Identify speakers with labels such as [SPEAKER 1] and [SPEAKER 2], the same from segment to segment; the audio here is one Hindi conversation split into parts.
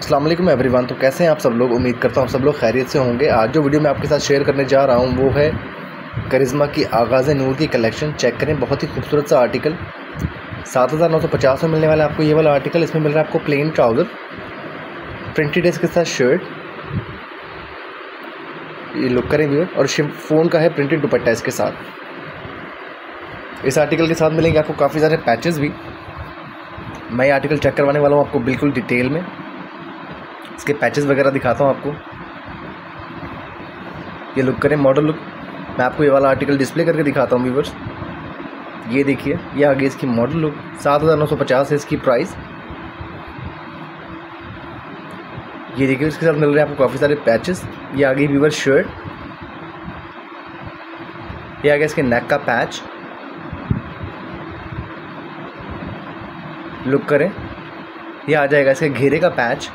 [SPEAKER 1] अस्सलाम वालेकुम एवरीवन। तो कैसे हैं आप सब लोग? उम्मीद करता हूँ सब लोग खैरियत से होंगे। आज जो वीडियो मैं आपके साथ शेयर करने जा रहा हूँ वो है करिश्मा की आगाज़ नूर की कलेक्शन। चेक करें, बहुत ही खूबसूरत सा आर्टिकल 7,950 में मिलने वाला है आपको ये वाला आर्टिकल। इसमें मिल रहा है आपको प्लेन ट्राउज़र, प्रिंटेड है इसके साथ शर्ट, ये लुक करें व्यूअर, और शिफॉन का है प्रिंटेड दुपट्टा इसके साथ। इस आर्टिकल के साथ मिलेंगे आपको काफ़ी सारे पैचेस भी। मैं ये आर्टिकल चेक करवाने वाला हूँ आपको बिल्कुल डिटेल में, इसके पैचेस वगैरह दिखाता हूँ आपको। ये लुक करें, मॉडल लुक। मैं आपको ये वाला आर्टिकल डिस्प्ले करके दिखाता हूँ व्यूअर्स। ये देखिए, ये आगे इसकी मॉडल लुक। 7,950 है इसकी प्राइस। ये देखिए, इसके साथ मिल रहे हैं आपको काफ़ी सारे पैचेस। ये आगे व्यूअर्स शर्ट, ये आगे इसके नेक का पैच, लुक करें। ये आ जाएगा इसके घेरे का पैच।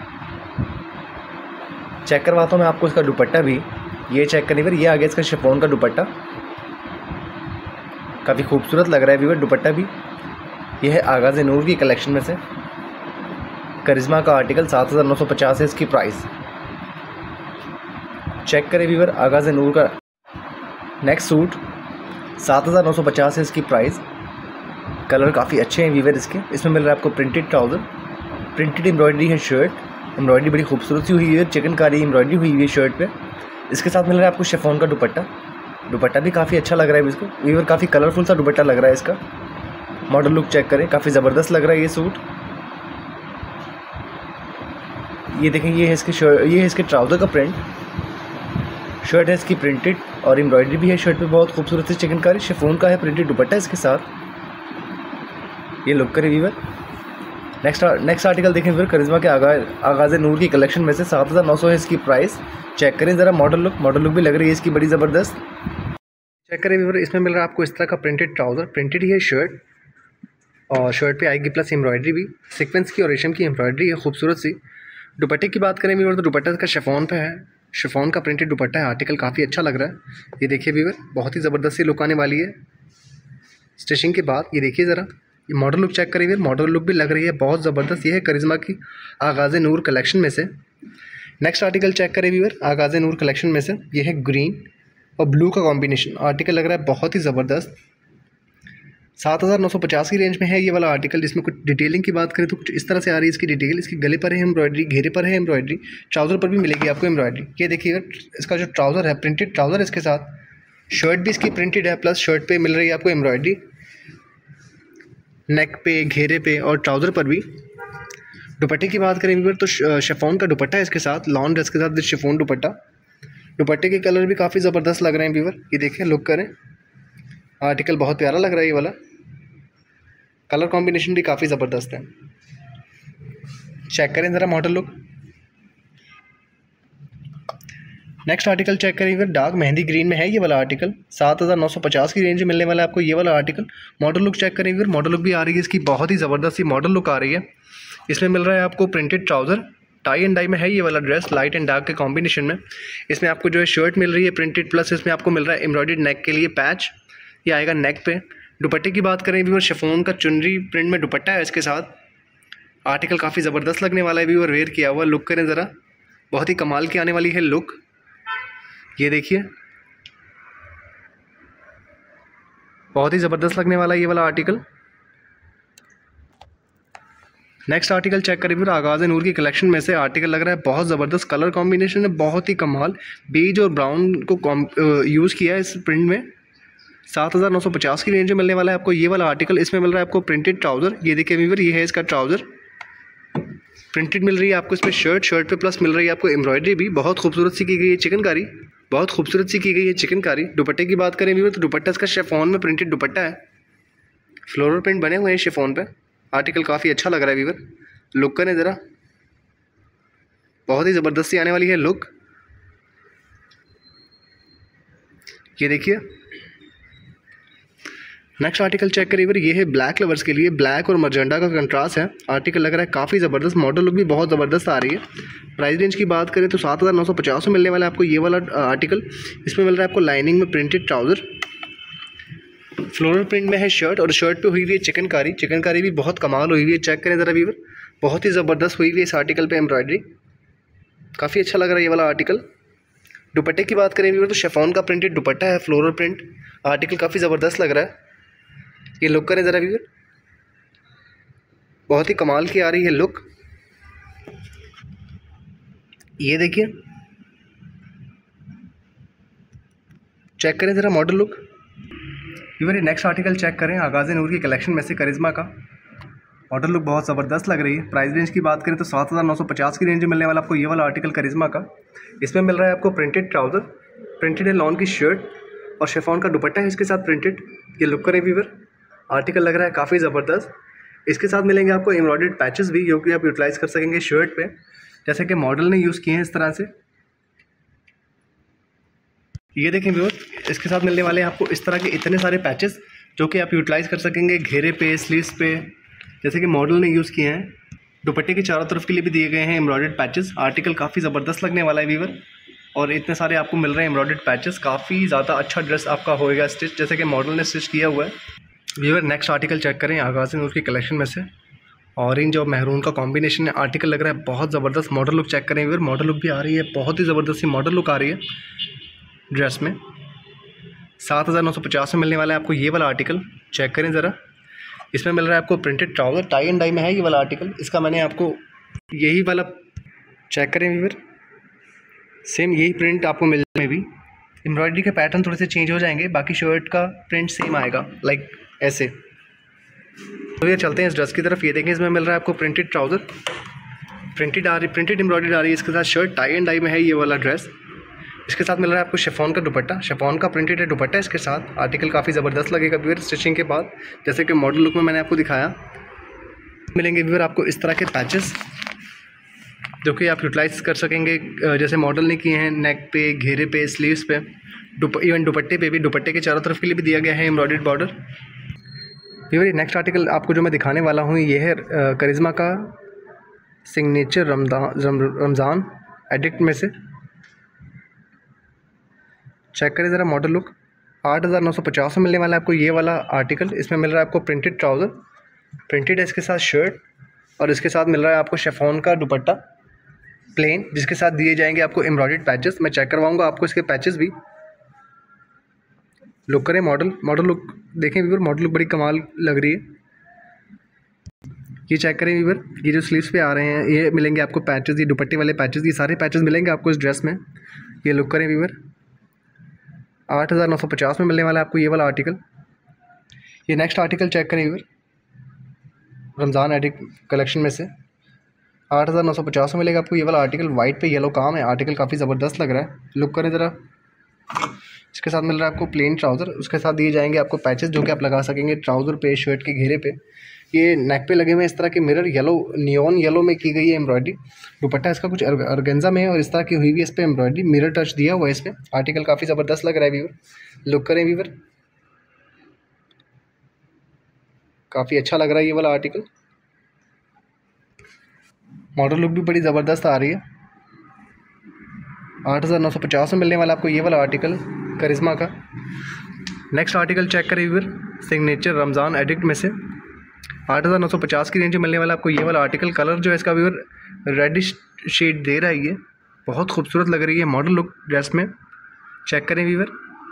[SPEAKER 1] चेक करवाता हूँ मैं आपको इसका दुपट्टा भी। ये चेक करें व्यूअर, ये आ गया इसका शिफॉन का दुपट्टा, काफ़ी खूबसूरत लग रहा है व्यूअर दुपट्टा भी। ये है आगाज़ नूर की कलेक्शन में से करिश्मा का आर्टिकल। 7,950 है इसकी प्राइस। चेक करें व्यूअर, आगाज़ नूर का नेक्स्ट सूट 7,950 है इसकी प्राइस। कलर काफ़ी अच्छे हैं व्यूअर इसके। इसमें मिल रहा है आपको प्रिंटेड ट्राउज़र, प्रिंटेड एम्ब्रॉयडरी है शर्ट, एम्ब्रॉयडरी बड़ी खूबसूरत सी हुई है, चिकनकारी एम्ब्रॉयडरी हुई है शर्ट पे। इसके साथ मिल रहा है आपको शिफॉन का दुपट्टा। दुपट्टा भी काफ़ी अच्छा लग रहा है इसको व्यूअर, काफ़ी कलरफुल सा दुपट्टा लग रहा है इसका। मॉडल लुक चेक करें, काफ़ी ज़बरदस्त लग रहा है ये सूट। ये देखें, ये है इसके शर्ट, ये है इसके ट्राउज़र का प्रिंट। शर्ट है इसकी प्रिंटेड और एम्ब्रॉयडरी भी है शर्ट पे, बहुत खूबसूरत सी चिकनकारी। शिफॉन का है प्रिंटेड दुपट्टा इसके साथ। ये लुक करें व्यूअर। नेक्स्ट आर्टिकल देखें व्यूअर, करिश्मा के आगाज़ नूर की कलेक्शन में से 7,900 है इसकी प्राइस। चेक करें ज़रा मॉडल लुक भी लग रही है इसकी बड़ी ज़बरदस्त। चेक करें व्यूअर, इसमें मिल रहा है आपको इस तरह का प्रिंटेड ट्राउज़र, प्रिंटेड ही है शर्ट, और शर्ट पे आएगी प्लस एम्ब्रॉयडरी भी, सीक्वेंस की और रेशम की एम्ब्रॉयडरी है खूबसूरत सी। दुपट्टे की बात करें व्यूअर तो दुपट्टा इसका शिफॉन पे है, शिफॉन का प्रिंटेड दुपट्टा है। आर्टिकल काफ़ी अच्छा लग रहा है। ये देखिए व्यूअर, बहुत ही ज़बरदस्त सी लुक आने वाली है स्टिचिंग के बाद। ये देखिए ज़रा, ये मॉडल लुक चेक करेंगे, मॉडल लुक भी लग रही है बहुत ज़बरदस्त। ये है करिश्मा की आगाज़ नूर कलेक्शन में से। नेक्स्ट आर्टिकल चेक करें व्यूअर, आगाज़ नूर कलेक्शन में से। ये है ग्रीन और ब्लू का कॉम्बिनेशन। आर्टिकल लग रहा है बहुत ही ज़बरदस्त। 7,950 की रेंज में है ये वाला आर्टिकल। इसमें कुछ डिटेलिंग की बात करें तो कुछ इस तरह से आ रही है इसकी डिटेल। इसकी गले पर है एम्ब्रॉयडरी, घेरे पर है एम्ब्रॉयडरी, ट्राउज़र पर भी मिलेगी आपको एम्ब्रॉयडरी। ये देखिएगा, इसका जो ट्राउज़र है प्रिंटेड ट्राउज़र है इसके साथ, शर्ट भी इसकी प्रिंटेड है, प्लस शर्ट पे मिल रही है आपको एम्ब्रॉयडरी, नेक पे, घेरे पे और ट्राउज़र पर भी। दुपट्टे की बात करें व्यूअर तो शिफॉन का दुपट्टा है इसके साथ, लॉन्ग ड्रेस के साथ शिफॉन दुपट्टा। दुपट्टे के कलर भी काफ़ी ज़बरदस्त लग रहे हैं व्यूअर। ये देखें, लुक करें, आर्टिकल बहुत प्यारा लग रहा है ये वाला। कलर कॉम्बिनेशन भी काफ़ी ज़बरदस्त है। चेक करें ज़रा model look. Next article check करें व्यूअर, डार्क मेहंदी ग्रीन में है ये वाला आर्टिकल। 7,950 की रेंज में मिलने वाला है आपको ये वाला आर्टिकल। मॉडल लुक चेक करें व्यूअर, मॉडल लुक भी आ रही है इसकी, बहुत ही ज़बरदस्त सी मॉडल लुक आ रही है। इसमें मिल रहा है आपको printed trouser, tie and dye में है ये वाला ड्रेस, लाइट एंड डार्क के कॉम्बिनेशन में। इसमें आपको जो है शर्ट मिल रही है प्रिंटेड, प्लस इसमें आपको मिल रहा है एम्ब्रॉयडर्ड नेक के लिए पैच, ये आएगा नेक पे। दुपट्टे की बात करें व्यूअर, शिफॉन का चुनरी प्रिंट में दुपट्टा है इसके साथ। आर्टिकल काफ़ी ज़बरदस्त लगने वाला है व्यूअर, वेयर किया हुआ। लुक करें ज़रा, बहुत ही कमाल की आने वाली है लुक। ये देखिए, बहुत ही ज़बरदस्त लगने वाला है ये वाला आर्टिकल। नेक्स्ट आर्टिकल चेक करें व्यूअर, आगाज़ नूर की कलेक्शन में से। आर्टिकल लग रहा है बहुत ज़बरदस्त, कलर कॉम्बिनेशन है बहुत ही कमाल। बेज और ब्राउन को यूज़ किया है इस प्रिंट में। 7,950 की रेंज में मिलने वाला है आपको ये वाला आर्टिकल। इसमें मिल रहा है आपको प्रिंटेड ट्राउज़र। ये देखिए व्यूअर, ये है इसका ट्राउज़र, प्रिंटेड मिल रही है आपको इसमें शर्ट पे प्लस मिल रही है आपको एम्ब्रॉयडरी भी, बहुत खूबसूरत सी की गई है चिकनकारी, बहुत खूबसूरत सी की गई है चिकनकारी। दुपट्टे की बात करें व्यूअर तो दुपट्टा इसका शिफॉन में प्रिंटेड दुपट्टा है, फ्लोरल प्रिंट बने हुए हैं शिफॉन पे। आर्टिकल काफ़ी अच्छा लग रहा है व्यूअर, लुक करें ज़रा, बहुत ही ज़बरदस्त सी आने वाली है लुक। ये देखिए, नेक्स्ट आर्टिकल चेक करिए व्यूअर, ये है ब्लैक लवर्स के लिए, ब्लैक और मजेंडा का कंट्रास्ट है। आर्टिकल लग रहा है काफ़ी ज़बरदस्त, मॉडल लुक भी बहुत ज़बरदस्त आ रही है। प्राइस रेंज की बात करें तो 7,950 में मिलने वाला है आपको ये वाला आर्टिकल। इसमें मिल रहा है आपको लाइनिंग में प्रिंटेड ट्राउज़र, फ्लोरल प्रिंट में है शर्ट, और शर्ट पे हुई हुई है चिकनकारी भी बहुत कमाल हुई हुई है। चेक करें ज़रा व्यूअर, बहुत ही ज़बरदस्त हुई हुई है इस आर्टिकल पे एम्ब्रॉयडरी, काफ़ी अच्छा लग रहा है ये वाला आर्टिकल। दुपट्टे की बात करें व्यूअर तो शिफॉन का प्रिंटेड दुपट्टा है, फ्लोरल प्रिंट। आर्टिकल काफ़ी ज़बरदस्त लग रहा है। ये लुक करें ज़रा व्यूअर, बहुत ही कमाल की आ रही है लुक। ये देखिए, चेक करें ज़रा model look. Viewer next article check करें, आगाज़े नूर की कलेक्शन में से करिश्मा का। मॉडल लुक बहुत ज़बरदस्त लग रही है। प्राइस रेंज की बात करें तो 7,950 की रेंज में मिलने वाला आपको ये वाला आर्टिकल करिश्मा का। इसमें मिल रहा है आपको प्रिंटेड ट्राउज़र, प्रिंटेड है लॉन की शर्ट और शिफॉन का दुपट्टा है इसके साथ प्रिंटेड। ये लुक करें व्यूअर, आर्टिकल लग रहा है काफ़ी ज़बरदस्त। इसके साथ मिलेंगे आपको एम्ब्रॉयडर्ड पैचेस भी, जो कि आप यूटिलाइज़ कर सकेंगे शर्ट पे, जैसे कि मॉडल ने यूज़ किए हैं इस तरह से। ये देखें व्यूअर, इसके साथ मिलने वाले हैं आपको इस तरह के इतने सारे पैचेस, जो कि आप यूटिलाइज़ कर सकेंगे घेरे पे, स्लीव्स पे, जैसे कि मॉडल ने यूज़ किए हैं। दुपट्टे के चारों तरफ के लिए भी दिए गए हैं एम्ब्रॉयडर्ड पैचेस। आर्टिकल काफ़ी ज़बरदस्त लगने वाला है व्यूअर, और इतने सारे आपको मिल रहे हैं एम्ब्रॉयडर्ड पैचेस। काफ़ी ज़्यादा अच्छा ड्रेस आपका होएगा स्टिच, जैसे कि मॉडल ने स्टिच किया हुआ है। व्यूअर नेक्स्ट आर्टिकल चेक करें, आगाज़े नूर की कलेक्शन में से ऑरेंज और महरून का कॉम्बिनेशन है। आर्टिकल लग रहा है बहुत ज़बरदस्त। मॉडल लुक चेक करें व्यूअर, मॉडल लुक भी आ रही है, बहुत ही ज़बरदस्त सी मॉडल लुक आ रही है ड्रेस में। 7,950 में मिलने वाला है आपको ये वाला आर्टिकल। चेक करें ज़रा, इसमें मिल रहा है आपको printed trouser, tie and dye में है ये वाला आर्टिकल। इसका मैंने आपको यही वाला, चेक करें व्यूअर, सेम यही प्रिंट आपको मिलने में भी। एम्ब्रॉयडरी के पैटर्न थोड़े से चेंज हो जाएंगे, बाकी शर्ट का प्रिंट सेम आएगा, लाइक ऐसे। तो ये चलते हैं इस ड्रेस की तरफ। ये देखें, इसमें मिल रहा है आपको प्रिंटेड ट्राउज़र, प्रिंटेड एम्ब्रॉयडरी आ रही है इसके साथ शर्ट, टाई एंड डाई में है ये वाला ड्रेस। इसके साथ मिल रहा है आपको शिफॉन का दुपट्टा, शिफॉन का प्रिंटेड है दुपट्टा इसके साथ। आर्टिकल काफ़ी ज़बरदस्त लगेगा व्यूअर स्टिचिंग के बाद, जैसे कि मॉडल लुक में मैंने आपको दिखाया। मिलेंगे व्यूअर आपको इस तरह के पैचेस, जो कि आप यूटिलाइज़ कर सकेंगे, जैसे मॉडल ने किए हैं नेक पे, घेरे पे, स्लीव्स पे, इवन दुपट्टे पे भी। दुपट्टे के चारों तरफ के लिए भी दिया गया है embroidered border. Viewer next article आपको जो मैं दिखाने वाला हूँ ये है करिश्मा का सिग्नेचर रमज़ान एडिक्ट में से। चेक करें ज़रा मॉडल लुक, 8,950 में मिलने वाला है आपको ये वाला आर्टिकल। इसमें मिल रहा है आपको प्रिंटेड ट्राउज़र, प्रिंटेड है इसके साथ शर्ट, और इसके साथ मिल रहा है आपको शिफॉन का दुपट्टा प्लेन, जिसके साथ दिए जाएंगे आपको एम्ब्रॉयडर्ड पैचेस। मैं चेक करवाऊंगा आपको इसके पैचेस भी। लुक करें मॉडल लुक देखें व्यूअर, मॉडल लुक बड़ी कमाल लग रही है। ये चेक करें व्यूअर, ये जो स्लीव्स पे आ रहे हैं ये मिलेंगे आपको पैचेस, ये दुपट्टे वाले पैचेस, ये सारे पैचेस मिलेंगे आपको इस ड्रेस में। ये लुक करें व्यूअर, 8,950 में मिलने वाला है आपको ये वाला आर्टिकल। ये नेक्स्ट आर्टिकल चेक करें व्यूअर, रमज़ान एडिक्ट कलेक्शन में से 8,950 में मिलेगा आपको ये वाला आर्टिकल। वाइट पे येलो काम है, आर्टिकल काफ़ी ज़बरदस्त लग रहा है। लुक करें ज़रा, इसके साथ मिल रहा है आपको प्लेन ट्राउज़र, उसके साथ दिए जाएंगे आपको पैचेस, जो कि आप लगा सकेंगे ट्राउज़र पे, शर्ट के घेरे पे। ये नेक पे लगे हुए इस तरह के मिरर येलो, नियॉन येलो में की गई है एम्ब्रॉयडरी। दुपट्टा इसका कुछ ऑर्गेन्जा में है और इस तरह की हुई हुई है इस पर एम्ब्रॉयडरी, मिरर टच दिया हुआ है इस पर। आर्टिकल काफ़ी ज़बरदस्त लग रहा है व्यूअर। लुक करें व्यूअर, काफ़ी अच्छा लग रहा है ये वाला आर्टिकल। मॉडल लुक भी बड़ी ज़बरदस्त आ रही है। 8,950 में मिलने वाला आपको ये वाला आर्टिकल करिश्मा का। नेक्स्ट आर्टिकल चेक करें व्यूअर, सिग्नेचर रमज़ान एडिक्ट में से 8,950 की रेंज में मिलने वाला आपको ये वाला आर्टिकल। कलर जो है इसका व्यूअर रेडिश शेड दे रहा है, ये बहुत खूबसूरत लग रही है मॉडल लुक ड्रेस में। चेक करें व्यूअर,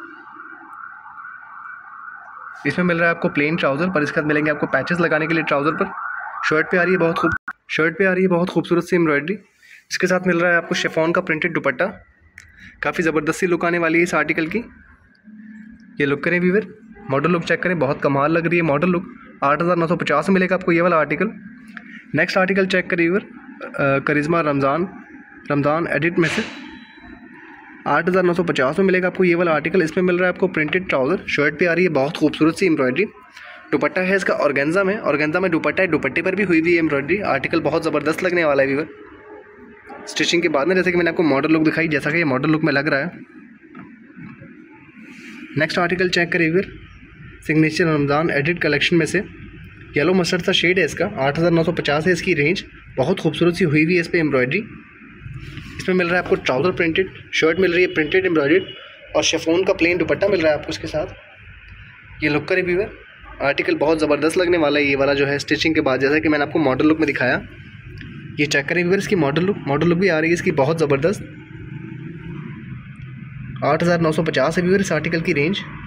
[SPEAKER 1] इसमें मिल रहा है आपको प्लेन ट्राउज़र, पर इसके साथ मिलेंगे आपको पैचेस लगाने के लिए ट्राउज़र पर। शर्ट पे आ रही है बहुत खूबसूरत सी एम्ब्रॉयडरी। इसके साथ मिल रहा है आपको शिफॉन का प्रिंटेड दुपट्टा, काफ़ी ज़बरदस्त सी लुक आने वाली है इस आर्टिकल की। ये लुक करें व्यूअर, मॉडल लुक चेक करें, बहुत कमाल लग रही है मॉडल लुक। 8,950 में मिलेगा आपको ये वाला आर्टिकल। नेक्स्ट आर्टिकल चेक करिए व्यूअर, करिश्मा रमज़ान एडिट में से 8,950 में मिलेगा आपको ये वाला आर्टिकल। इसमें मिल रहा है आपको प्रिंटेड ट्राउज़र, शर्ट पे आ रही है बहुत खूबसूरत सी एम्ब्रॉयडरी। दुपट्टा है इसका ऑर्गेन्जा में दुपट्टा है, दुपट्टे पर भी हुई हुई एम्ब्रॉयडरी। आर्टिकल बहुत ज़बरदस्त लगने वाला है व्यूअर स्टिचिंग के बाद में, जैसे कि मैंने आपको मॉडल लुक दिखाई, जैसा कि ये मॉडल लुक में लग रहा है। नेक्स्ट आर्टिकल चेक करिए viewer, signature Ramzan edit collection में से येलो मस्टर्ड सा शेड है इसका। 8,950 है इसकी रेंज, बहुत खूबसूरत सी हुई हुई है इस पर एम्ब्रॉयडरी। इसमें मिल रहा है आपको ट्राउज़र प्रिंटेड, शर्ट मिल रही है प्रिंटेड एम्ब्रॉयडर्ड, और शिफॉन का प्लेन दुपट्टा मिल रहा है आपको इसके साथ। ये लुक करें व्यूअर, आर्टिकल बहुत ज़बरदस्त लगने वाला है ये वाला जो है स्टिचिंग के बाद, जैसा कि मैंने आपको मॉडल लुक में दिखाया। ये चेक करें व्यूअर इसकी मॉडल लुक भी आ रही है इसकी बहुत ज़बरदस्त। 8,950 है व्यूअर इस आर्टिकल की रेंज।